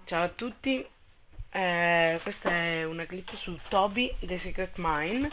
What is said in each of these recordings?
Ciao a tutti, questa è una clip su Toby The Secret Mine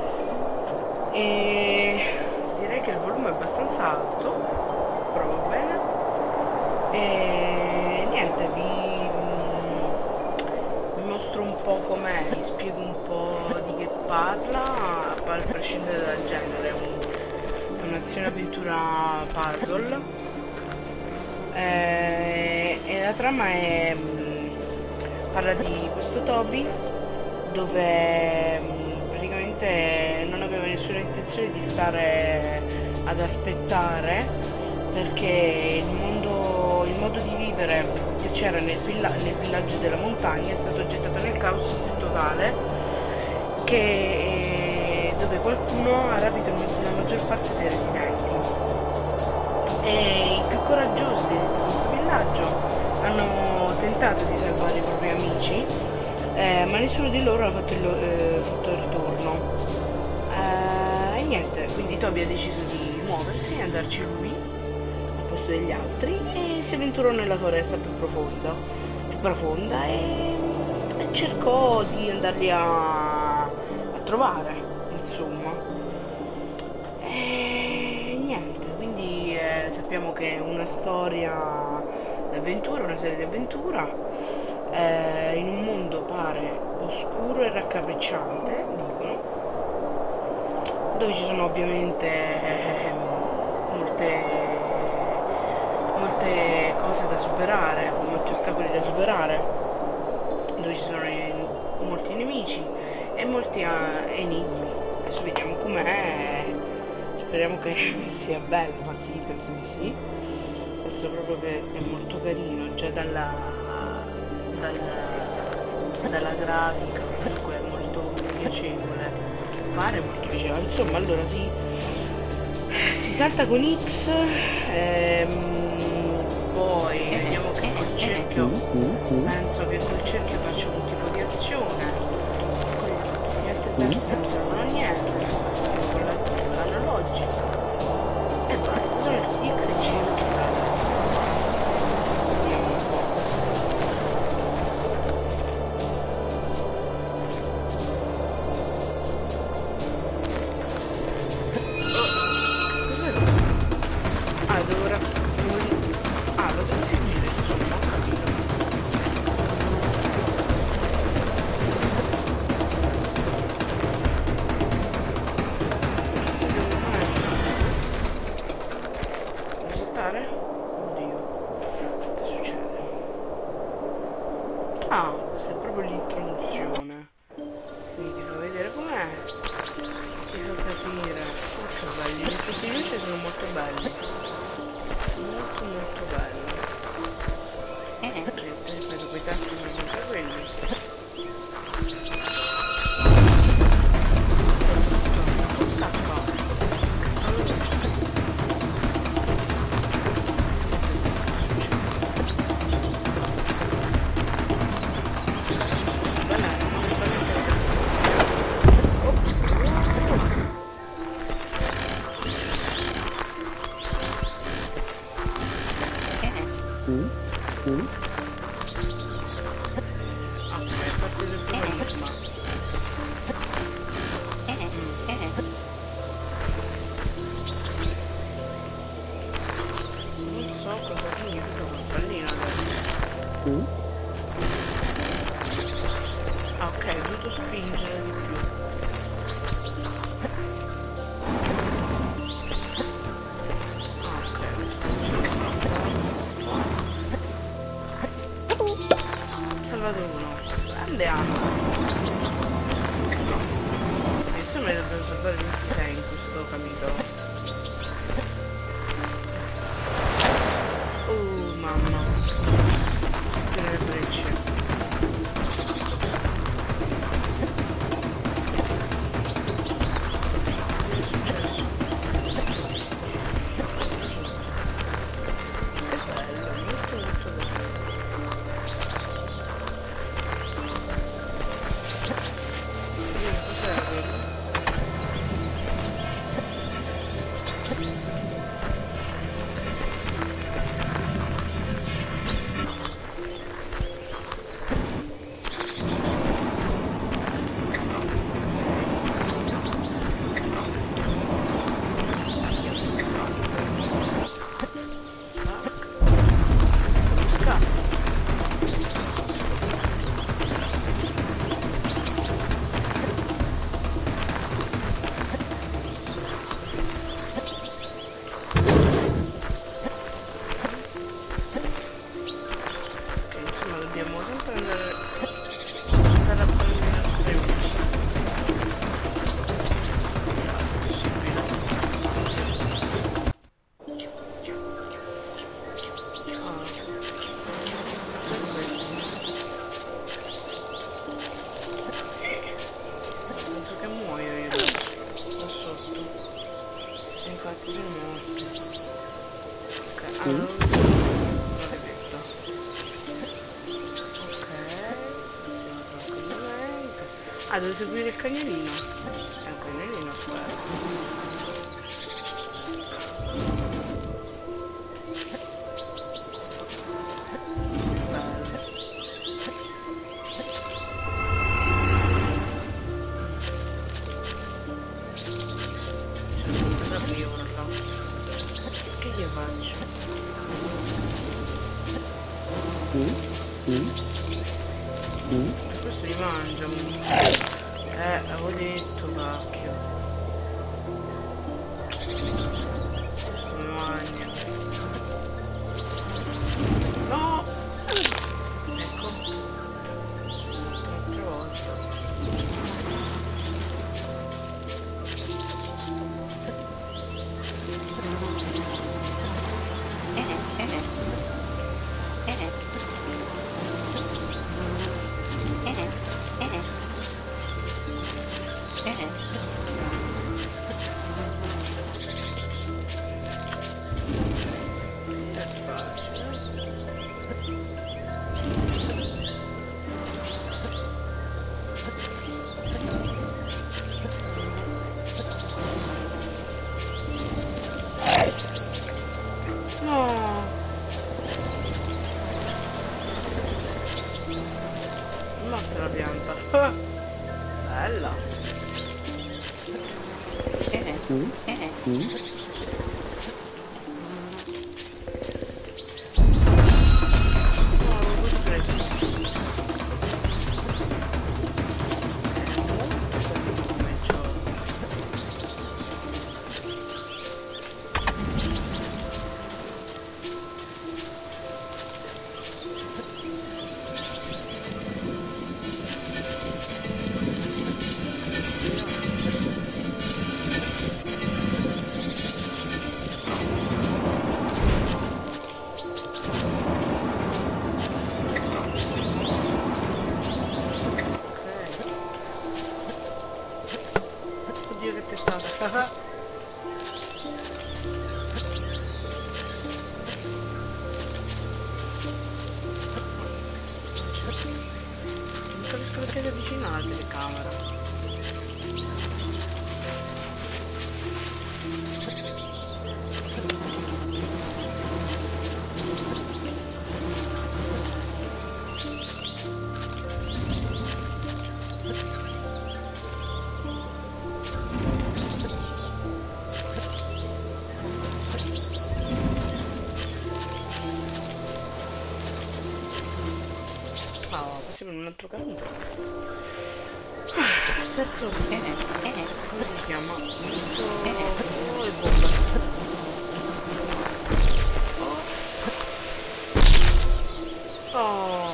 e direi che il volume è abbastanza alto, provo bene e niente, vi mostro un po' com'è, vi spiego un po' di che parla, a prescindere dal genere, è un'azione avventura puzzle e la trama parla di questo Toby dove praticamente non aveva nessuna intenzione di stare ad aspettare perché il modo di vivere che c'era nel villaggio della montagna è stato gettato nel caos totale dove qualcuno ha rapito la maggior parte dei residenti e i più coraggiosi di questo villaggio hanno tentato di salvare i propri amici, ma nessuno di loro ha fatto il ritorno. E niente, quindi Toby ha deciso di muoversi e andarci lui al posto degli altri e si avventurò nella foresta più profonda e cercò di andarli a trovare, insomma. E niente, quindi sappiamo che è una storia d'avventura, una serie di avventura in un mondo pare oscuro e raccapricciante, dicono, dove ci sono ovviamente molte, molte cose da superare, molti ostacoli da superare, dove ci sono molti nemici e molti enigmi. Adesso vediamo com'è, speriamo che sia bello, ma sì, penso di sì. Penso proprio che è molto carino, già dalla grafica, comunque è molto piacevole, pare molto piacevole. Insomma, allora si salta con X, poi vediamo che col cerchio, penso che col cerchio faccio un tipo di azione, con gli altri tasti non servono a niente, insomma, sono con l'analogico, e basta, sono tutti X e C. Lo devo seguire, insomma, ho capito. Forse devo saltare? Oddio, che succede? Ah, questa è proprio l'introduzione. Quindi ti fa vedere com'è. Ti fa capire. Molto belli, gli effetti di luce sono molto belli. Molto belli. Ripeto, quei tasti sono sempre quelli. Scappa. Ops. Ok, parte del prima. Non so cosa significa quel pallino adesso. Ah, ok, ho dovuto spingere di più. Ah, ok. Salvato uno. Grande anno. Insomma, dobbiamo salvare 26 in questo capitolo. Oh, mamma. Tiene le frecce. Che bello, molto bello. Cos'era quello? dobbiamo sempre andare a prendere i nostri amici. Penso che muoio io da sotto. Infatti sono morto. Ok, allora maledetto. Ok, tranquillamente. Ah, devo seguire il cagnolino. È un cagnolino, spero. Che gli faccio? Questo li mangia. Avevo detto, cacchio. Questo mi mangia. No! Ecco. Un'altra volta. Un'altra pianta. Bella. Oddio che testata. Non capisco perché si avvicina alla telecamera. Passiamo in un altro capitolo. Terzo come si chiama? Oh, il bomba. Oh.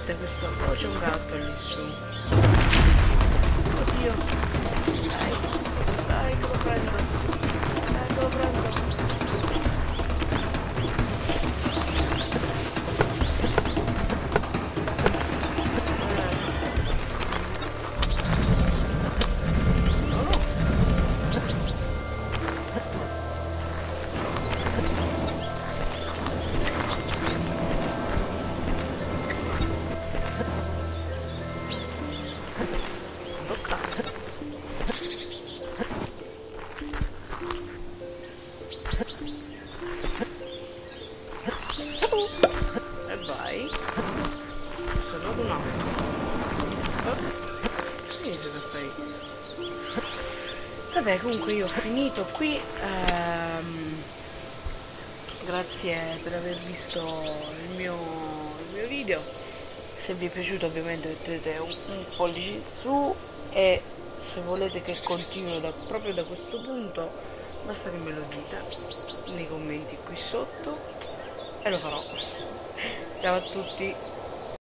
parte questo? Oh, c'è un gatto lì su. Oddio. Dai, che lo prendo. Dai, che lo prendo. E vai. Sono un altro. Finito questa X. Vabbè, comunque io ho finito qui. Grazie per aver visto il mio video. Se vi è piaciuto ovviamente mettete un pollice in su, e se volete che continui proprio da questo punto basta che me lo dite nei commenti qui sotto e lo farò. Ciao a tutti.